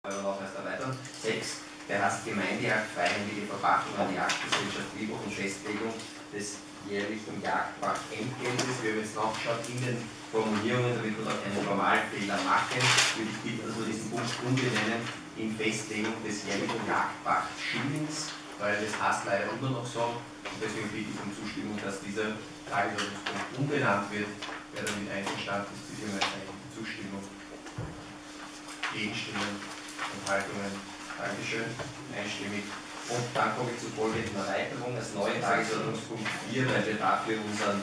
noch erst erweitern. 6. Der heißt Gemeindeakt, freiwillige Verpachtung an die Jagdgesellschaft Wiebuch und Festlegung des jährlichen Jagdpachtentgeltes. Wir haben jetzt nachgeschaut in den Formulierungen, damit wir da keine Normalfehler machen, würde ich bitten, dass wir diesen Punkt umbenennen in Festlegung des jährlichen Jagdpachtschillings, weil das heißt leider immer noch so. Und deswegen bitte ich um Zustimmung, dass dieser Tagesordnungspunkt umbenannt wird. Wer damit einverstanden ist, bitte um eine Zustimmung. Gegenstimmen, Enthaltungen. Dankeschön, einstimmig. Und dann komme ich zur folgenden Erweiterung als neuen Tagesordnungspunkt 4, weil wir dafür unseren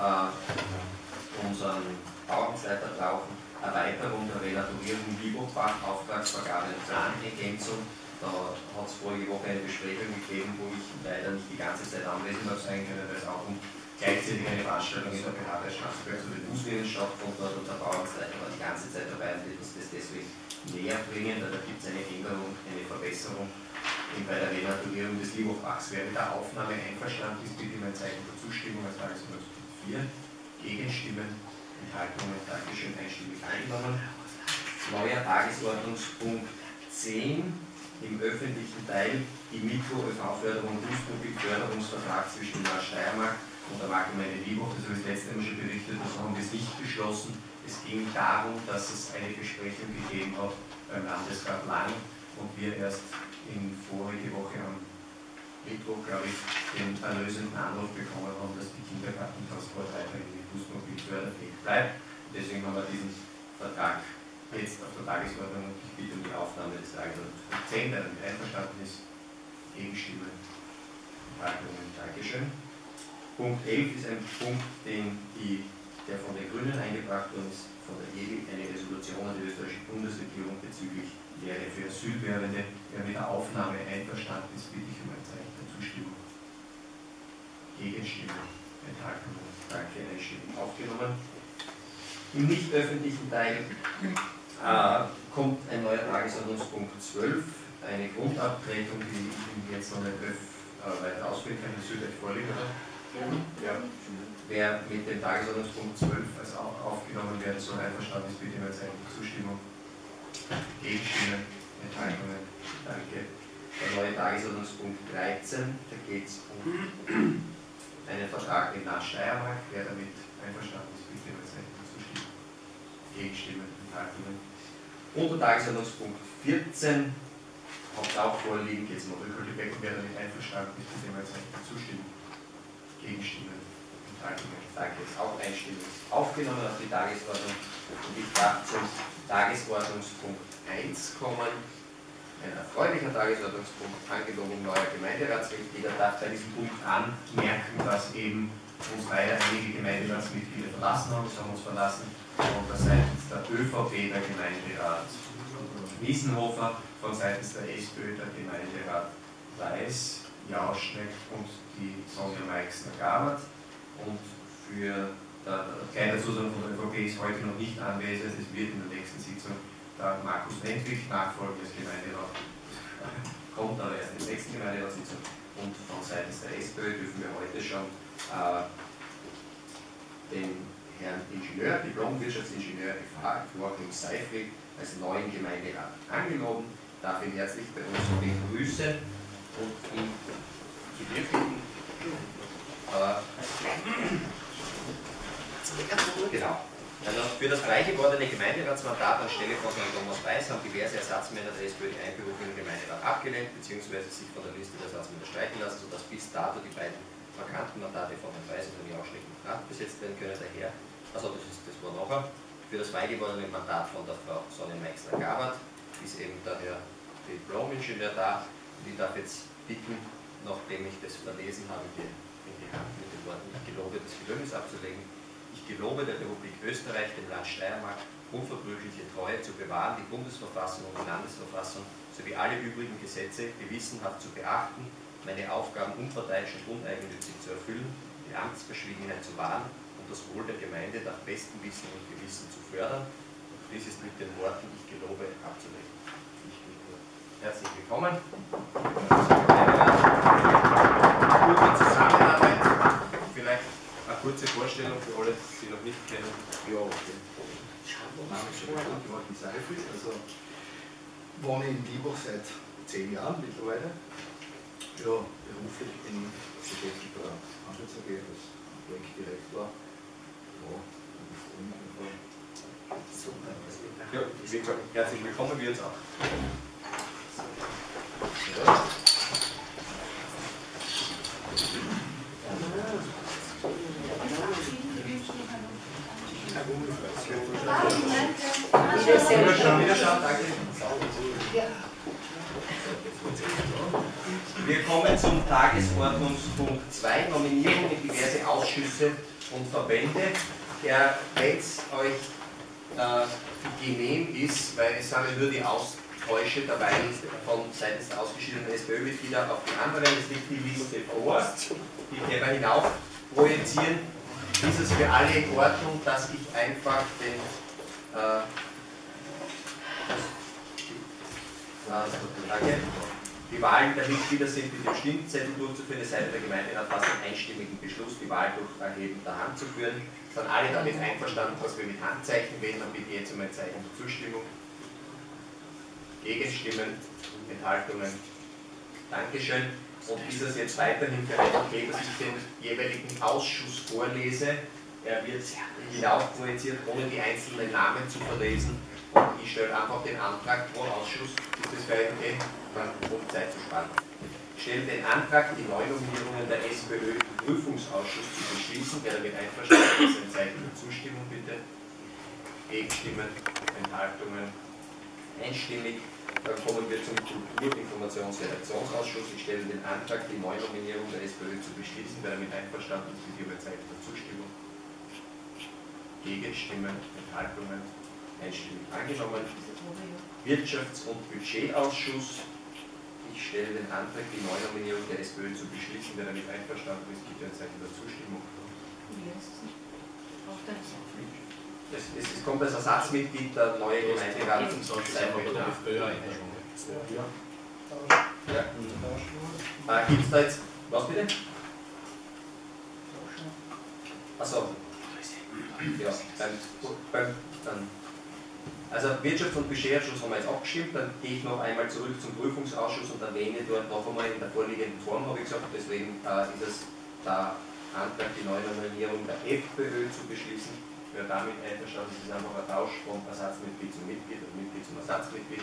Bauamtsleiter brauchen. Erweiterung der Renaturierung Wiebuchbach, Auftragsvergabe und Planergänzung. Da hat es vorige Woche eine Besprechung gegeben, wo ich leider nicht die ganze Zeit anwesend habe sein können, weil es auch gleichzeitig eine Veranstaltung in der BH der Staatsbürger zu den Fußgängern stattgefunden hat und der Bauamtsleiter war die ganze Zeit dabei und wird uns das deswegen näher bringen, weil da gibt es eine Änderung, eine Verbesserung bei der Renaturierung des Wiebuchbachs. Wer mit der Aufnahme einverstanden ist, bitte mein Zeichen der Zustimmung als Tagesordnungspunkt 4. Gegenstimmen, Enthaltungen, Dankeschön, einstimmig angenommen. Neuer Tagesordnungspunkt 10. Im öffentlichen Teil die Mikro-ÖV-Förderung und Busmobilförderungsvertrag zwischen der Steiermark und der Marktgemeinde Wiebuch. Das habe ich letztes Mal schon berichtet, das haben wir nicht beschlossen. Es ging darum, dass es eine Besprechung gegeben hat beim Landesrat Lang und wir erst in vorige Woche am Mittwoch, glaube ich, den erlösenden Anruf bekommen haben, dass die Kindergartentransport weiterhin mit Busmobil förderfähig bleibt. Deswegen haben wir diesen Vertrag jetzt auf der Tagesordnung und ich bitte um die Aufnahme des Tagesordnungspunkts 10, der damit einverstanden ist. Gegenstimmen, Enthaltungen, Dankeschön. Punkt 11 ist ein Punkt, der von den Grünen eingebracht worden ist, von der EWI, eine Resolution an die österreichische Bundesregierung bezüglich Lehre für Asylbewerbende. Wer mit der Aufnahme einverstanden ist, bitte ich um ein Zeichen der Zustimmung. Gegenstimmen, Enthaltungen, danke, einstimmig aufgenommen. Im nicht öffentlichen Teil kommt ein neuer Tagesordnungspunkt 12, eine Grundabtretung, die ich jetzt noch nicht weiter ausführen kann, das wird euch vorliegen, oder? Ja. Wer mit dem Tagesordnungspunkt 12 als auch aufgenommen werden soll, einverstanden ist, bitte mit seiner Zustimmung. Gegenstimmen, Enthaltungen, danke. Der neue Tagesordnungspunkt 13, da geht es um einen Vertrag mit Land Steiermark. Wer damit einverstanden ist, bitte mit seiner Zustimmung. Gegenstimmen, Enthaltungen. Und der Tagesordnungspunkt 14, habt ihr auch vorliegen, geht es um Rückholbecken. Wer damit einverstanden ist, bitte mit seiner Zustimmung. Gegenstimmen, Enthaltungen, danke. Ist auch einstimmig aufgenommen auf die Tagesordnung. Und ich darf zum Tagesordnungspunkt 1 kommen. Ein erfreulicher Tagesordnungspunkt, Angelobung neuer Gemeinderatsmitglieder. Darf bei diesem Punkt anmerken, dass eben uns leider einige Gemeinderatsmitglieder verlassen haben. Sie haben uns verlassen von der seitens der ÖVP der Gemeinderat Wiesenhofer, von seitens der SPÖ der Gemeinderat Weiß, Jauschneck und die Sonja Meixner-Gabert. Und für der kleine Zusatz von der ÖVP ist heute noch nicht anwesend. Es wird in der nächsten Sitzung der Markus Lentwig, Nachfolger des Gemeinderats, kommt aber erst in der nächsten Gemeinderatssitzung. Und von seitens der SPÖ dürfen wir heute schon den Herrn Ingenieur, Diplom-Wirtschaftsingenieur FH, Joachim Seifrig, als neuen Gemeinderat angeloben. Darf ihn herzlich bei uns begrüßen und ihn zu dir bitten. Genau. Also für das frei gewordene Gemeinderatsmandat anstelle von Herrn Thomas Weiß haben diverse Ersatzmänner der SPÖ die Einberufung im Gemeinderat abgelehnt bzw. sich von der Liste der Ersatzmänner streichen lassen, sodass bis dato die beiden vakanten Mandate von Herrn Weiß und Herrn Jauschneck nicht nachbesetzt werden können. Daher, also das war nachher, für das frei gewordene Mandat von der Frau Sonja Meixner-Gabert ist eben der Herr Diplom-Ingenieur da. Und ich darf jetzt bitten, nachdem ich das verlesen habe, in die Hand mit den Worten, ich gelobe, das Gelöbnis abzulegen. Ich gelobe der Republik Österreich, dem Land Steiermark, unverbrüchliche Treue zu bewahren, die Bundesverfassung und die Landesverfassung sowie alle übrigen Gesetze gewissenhaft zu beachten, meine Aufgaben unparteiisch und uneigennützig zu erfüllen, die Amtsverschwiegenheit zu wahren und das Wohl der Gemeinde nach bestem Wissen und Gewissen zu fördern. Und dies ist mit den Worten, ich gelobe, abzulegen. Herzlich willkommen. Gute Zusammenarbeit. Vielleicht eine kurze Vorstellung für alle, die Sie noch nicht kennen. Ja, okay. Also, wohne in Liebach seit 10 Jahren mittlerweile. Ja, beruflich bin ich beschäftigt bei der Handels AG als Projektdirektor. Ja, ich freue mich einfach. Super. Ja, wie gesagt, herzlich willkommen, wir jetzt auch. Ja. Wiederschauen, danke. Wir kommen zum Tagesordnungspunkt 2, Nominierung in diverse Ausschüsse und Verbände. Wenn es euch genehm ist, weil es sind ja nur die Austausche dabei von seitens der ausgeschiedenen SPÖ-Mitglieder auf die anderen, es liegt die Liste vor, die können wir hinauf projizieren. Ist es für alle in Ordnung, dass ich einfach den die Wahlen der Mitglieder sind mit dem Stimmzettel durchzuführen, es sei denn, der Gemeinderat fasst einen einstimmigen Beschluss, die Wahl durch Erheben der Hand zu führen. Sind alle damit einverstanden, dass wir mit Handzeichen wählen, dann bitte jetzt einmal Zeichen der Zustimmung. Gegenstimmen, Enthaltungen. Dankeschön. Und ist es jetzt weiterhin für euch okay, dass ich den jeweiligen Ausschuss vorlese? Er wird hinauf projiziert, ohne die einzelnen Namen zu verlesen. Und ich stelle einfach den Antrag pro Ausschuss, ist das für euch okay? Um Zeit zu sparen. Ich stelle den Antrag, die Neunominierungen der SPÖ im Prüfungsausschuss zu beschließen. Wer damit einverstanden ist, ein Zeichen der Zustimmung bitte. Gegenstimmen, Enthaltungen, einstimmig. Dann kommen wir zum Kultur-, Informations-, Redaktionsausschuss. Ich stelle den Antrag, die Neunominierung der SPÖ zu beschließen. Wer damit einverstanden ist, bitte um ein Zeichen der Zustimmung. Gegenstimmen, Enthaltungen, einstimmig angenommen. Wirtschafts- und Budgetausschuss. Ich stelle den Antrag, die Neunominierung der SPÖ zu beschließen. Wer damit einverstanden ist, bitte ein Zeichen der Zustimmung. Es kommt als Ersatzmitglied der neue Gemeinderat zum ja. Gibt es da jetzt, was bitte? Achso. Ja, also Wirtschafts- und Budgetausschuss haben wir jetzt abgestimmt, dann gehe ich noch einmal zurück zum Prüfungsausschuss und erwähne dort noch einmal in der vorliegenden Form, habe ich gesagt, deswegen ist es der Antrag, die Neunominierung der FPÖ zu beschließen. Wer damit einverstanden ist, ist einfach ein Tausch von Ersatzmitglied zum Mitglied und Mitglied zum Ersatzmitglied.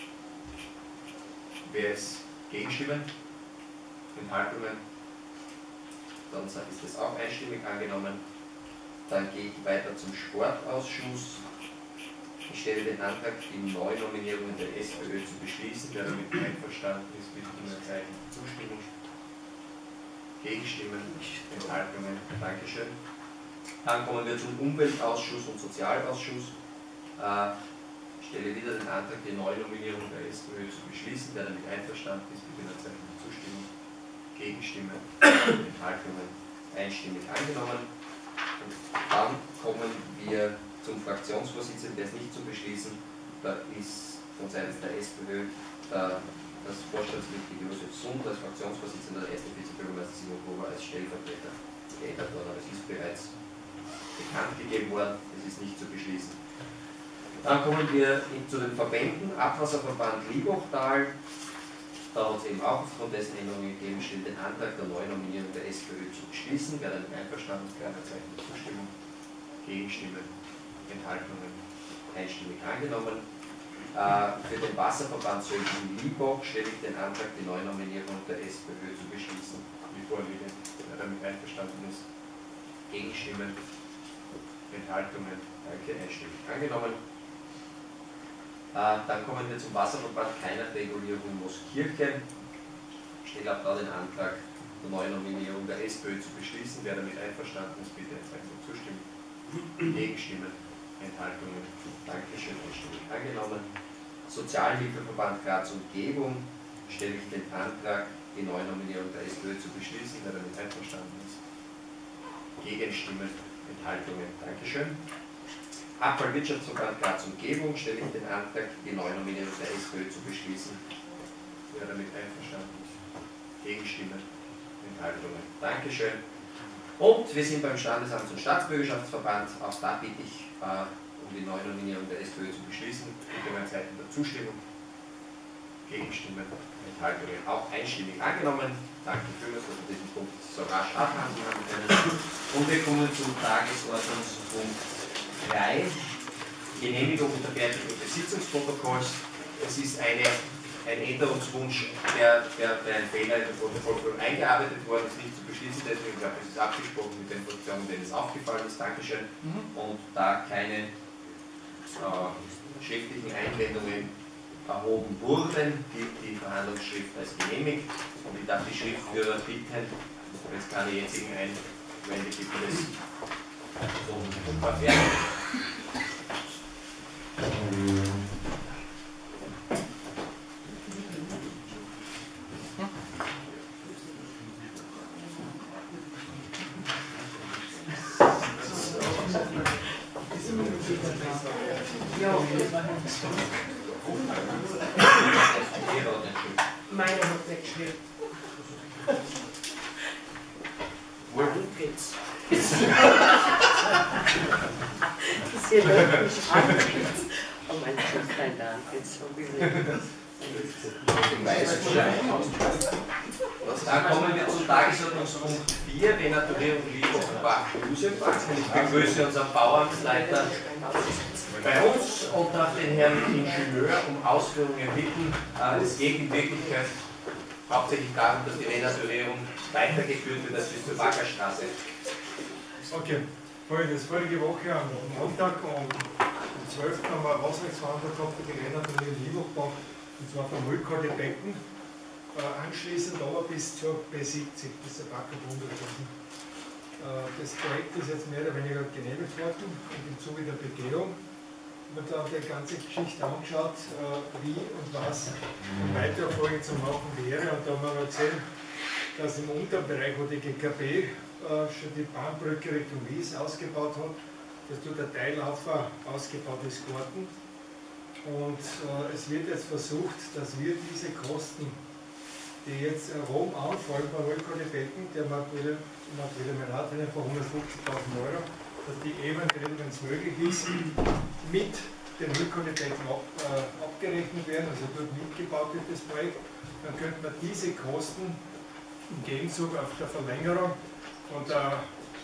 Wer ist Gegenstimmen? Enthaltungen? Dann ist das auch einstimmig angenommen. Dann gehe ich weiter zum Sportausschuss. Ich stelle den Antrag, die Neunominierungen der SPÖ zu beschließen. Wer damit einverstanden ist, bitte um ein Zeichen der Zustimmung. Gegenstimmen, Enthaltungen. Dankeschön. Dann kommen wir zum Umweltausschuss und Sozialausschuss. Ich stelle wieder den Antrag, die Neunominierung der SPÖ zu beschließen. Wer damit einverstanden ist, bitte um ein Zeichen der Zustimmung. Gegenstimmen, Enthaltungen. Einstimmig angenommen. Und dann kommen wir zum Fraktionsvorsitzenden, der ist nicht zu beschließen. Da ist von seitens der SPÖ das Vorstandsmitglied Josef Sund als Fraktionsvorsitzender, der erste Vizebürgermeister Simon Gruber als Stellvertreter geändert worden. Aber es ist bereits bekannt gegeben worden, es ist nicht zu beschließen. Dann kommen wir zu den Verbänden. Abwasserverband Liebachtal. Da hat es eben auch aufgrund dessen Änderungen gegeben, steht den Antrag der Neunominierung der SPÖ zu beschließen. Wer damit einverstanden ist, gerne ein Zeichen der Zustimmung. Gegenstimmen, Enthaltungen, einstimmig angenommen. Für den Wasserverband Sölden-Liebach stelle ich den Antrag, die Neunominierung der SPÖ zu beschließen. Wie vorliegend, wer damit einverstanden ist. Gegenstimmen, Enthaltungen, danke, einstimmig angenommen. Dann kommen wir zum Wasserverband Keinert-Regulierung Mooskirchen. Ich stelle auch da den Antrag, die Neunominierung der SPÖ zu beschließen. Wer damit einverstanden ist, bitte ein Zeichen der Zustimmung. Gegenstimmen, Enthaltungen, Dankeschön, einstimmig angenommen. Sozialhilfeverband Graz Umgebung stelle ich den Antrag, die Neunominierung der SPÖ zu beschließen. Wer damit einverstanden ist. Gegenstimmen, Enthaltungen, Dankeschön. Abfallwirtschaftsverband Graz Umgebung stelle ich den Antrag, die Neunominierung der SPÖ zu beschließen. Wer damit einverstanden ist. Gegenstimmen, Enthaltungen. Dankeschön. Und wir sind beim Standesamts- und Staatsbürgerschaftsverband. Auch da bitte ich um die Neunominierung der SPÖ zu beschließen. Bitte um ein Zeichen der Zustimmung. Gegenstimmen, Enthaltungen auch einstimmig angenommen. Danke vielmals, dass wir diesen Punkt so rasch abhandeln haben können. Und wir kommen zum Tagesordnungspunkt 3, Genehmigung und Fertigung des Sitzungsprotokolls. Es ist ein Änderungswunsch, der ein Fehler in der Protokollführung eingearbeitet worden ist, nicht zu beschließen. Deswegen glaube ich, es ist abgesprochen mit den Fraktionen, denen es aufgefallen ist. Dankeschön. Und da keine schriftlichen Einwendungen erhoben wurden, gilt die Verhandlungsschrift als genehmigt. Und ich darf die Schriftführer bitten, wenn es keine jetzigen Einwände gibt, das so umfassend werden. Meine hat nicht geschrieben. Wohl. Geht's. Das hier läuft mich an. Oh mein Gott, dein Darm geht's so gesehen. Dann kommen wir zum Tagesordnungspunkt 4, Renaturierung Liebhoffenbach Lusenbach. Ich begrüße unseren Bauamtsleiter bei uns und darf den Herrn Ingenieur um Ausführungen bitten. Es geht in Wirklichkeit hauptsächlich darum, dass die Renaturierung weitergeführt wird als bis zur Wackerstraße. Okay, folgendes. Vorige Woche am Montag um 12. haben wir eine Wasserrechtsverhandlung gehabt für die Renaturierung Liebhoffbach, und zwar vom Rückhaltebecken. Anschließend aber bis zur B70, bis zur Backer Bundesstraße. Das Projekt ist jetzt mehr oder weniger genehmigt worden und im Zuge der Begehung wird dann die ganze Geschichte angeschaut, wie und was weitere Folge zu machen wäre. Und da haben wir gesehen, dass im unteren Bereich, wo die GKB schon die Bahnbrücke Richtung Wies ausgebaut hat, dass dort der Teillauf ausgebaut ist geworden. Und es wird jetzt versucht, dass wir diese Kosten, die jetzt Rom anfallen beim Rückhaltebecken, der materielle Mehrwertwert von 150.000 €, dass die eventuell, wenn es möglich ist, mit den Rückhaltebecken abgerechnet werden, also dort mitgebaut wird das Projekt, dann könnte man diese Kosten im Gegenzug auf der Verlängerung von der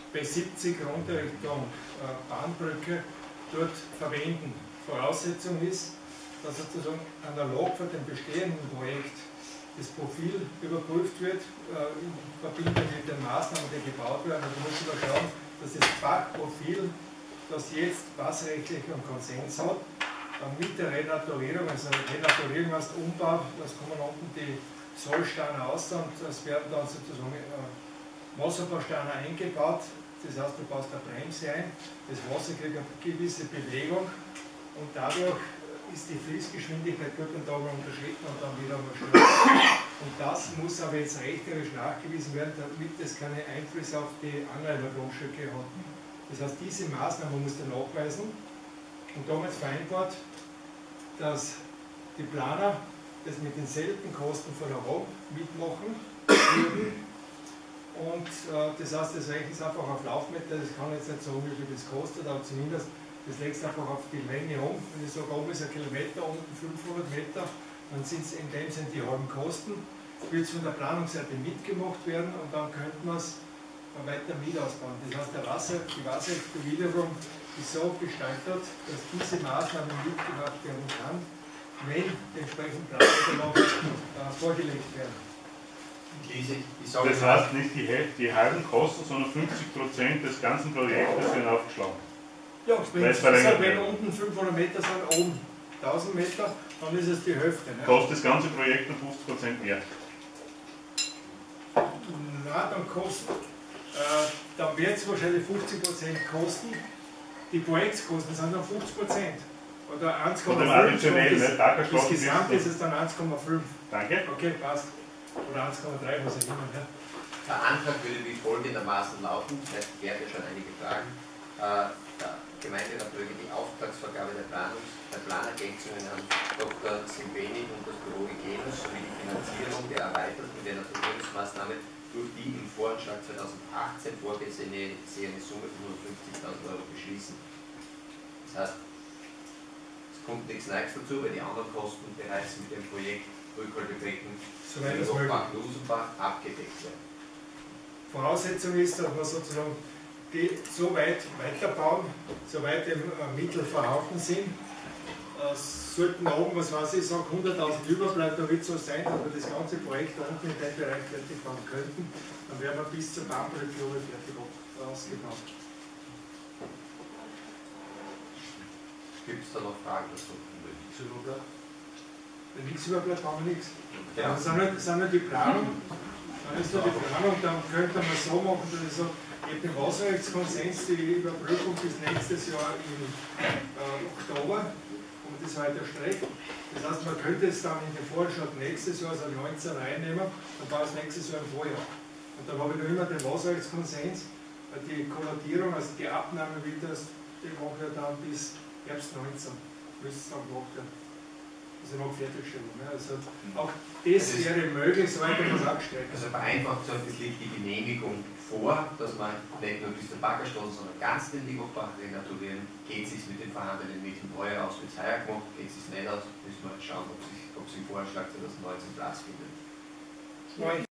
B70 runter Richtung Bahnbrücke dort verwenden. Voraussetzung ist, dass sozusagen analog für den bestehenden Projekt das Profil überprüft wird, in Verbindung mit den Maßnahmen, die gebaut werden. Also muss man schauen, dass das Fachprofil, das jetzt wasserrechtlichen Konsens hat, mit der Renaturierung, also Renaturierung heißt Umbau, das kommen unten die Sollsteine aus und das werden dann sozusagen Wasserbausteine eingebaut. Das heißt, du baust eine Bremse ein, das Wasser kriegt eine gewisse Bewegung und dadurch ist die Fließgeschwindigkeit dort und da mal unterschritten und dann wieder mal schnell. Und das muss aber jetzt rechterisch nachgewiesen werden, damit es keine Einflüsse auf die Anrainergrundstücke hat. Das heißt, diese Maßnahme muss dann nachweisen und damals vereinbart, dass die Planer das mit denselben Kosten von der ROM mitmachen würden. Und das heißt, das rechnet einfach auf Laufmeter, das kann jetzt nicht sagen, wie viel das kostet, aber zumindest das legst einfach auf die Länge um. Wenn ich sage, oben ist ein Kilometer, unten 500 Meter, dann sind es in dem Sinn die halben Kosten. Wird es von der Planungsseite mitgemacht werden und dann könnte man es weiter mit ausbauen. Das heißt, die Wasserbewiderung ist so gestaltet, dass diese Maßnahme mitgemacht werden kann, wenn die entsprechenden Planunterlagen vorgelegt werden. Das heißt nicht die halben Kosten, sondern 50% des ganzen Projektes werden aufgeschlagen. Ja, wenn unten 500 Meter sind, oben 1000 Meter, dann ist es die Hälfte. Ne? Kostet das ganze Projekt um 50% mehr? Nein, dann wird es wahrscheinlich 50% kosten. Die Projektskosten sind dann 50%. Oder 1,5. Das Gesamte ist es dann 1,5. Danke. Okay, passt. Oder 1,3, was auch immer. Ne? Der Antrag würde wie folgendermaßen lauten, vielleicht klärt ja schon einige Fragen. Der Gemeinderat möge die Auftragsvergabe der Planergänzungen an Dr. Simbeni und das Büro Hygienus sowie die Finanzierung der erweiterten Renaturierungsmaßnahme durch die im Voranschlag 2018 vorgesehene Summe von 150.000 € beschließen. Das heißt, es kommt nichts Neues dazu, weil die anderen Kosten bereits mit dem Projekt Becken Soweit das möglich. Lochbach-Lusenbach abgedeckt werden. Voraussetzung ist, dass wir sozusagen die so weit weiterbauen, so weit im Mittel vorhanden sind. Sollten da oben, was weiß ich, sage 100.000 überbleibt, da wird es so sein, dass wir das ganze Projekt da unten in dem Bereich fertig machen könnten. Dann wären wir bis zur Bahnbrücke fertig ausgebaut. Gibt es da noch Fragen dazu? Wenn nichts überbleibt, haben wir nichts. Ja. Das sind nur die Planung. Dann ist nur die Planung, dann könnte man so machen, dass ich sage, ich habe den Wasserrechtskonsens, die Überprüfung bis nächstes Jahr im Oktober, und das war der Streck. Das heißt, man könnte es dann in den Vorschlag nächstes Jahr, also 19 reinnehmen, dann war es nächstes Jahr im Vorjahr. Und dann habe ich noch immer den Wasserrechtskonsens, die Kollatierung, also die Abnahme wird das, die machen wir dann bis Herbst 19, müsste es dann gemacht werden. Also noch Fertigstellung. Ne? Also auch das wäre möglich, soweit man das abgestellt. Also vereinfacht gesagt, es liegt die Genehmigung vor, dass man nicht nur bis zur Baggerstraße, sondern ganz den Liebachbach renaturieren. Geht es sich mit den vorhandenen Mitteln heuer aus, wird es heuer gemacht, geht es sich nicht aus, müssen wir schauen, ob sich im Vorschlag 2019 Platz findet.